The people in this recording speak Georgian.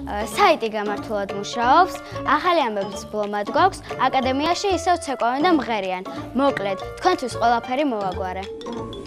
საიტი გამართულად მუშაობს, ახალი ამბების ბლომად გვაქვს, აკადემიაში ისევ ცეკვავენ და მღერიან. მოკლედ, თქვენთვის ყველაფერი მოვაგვარე.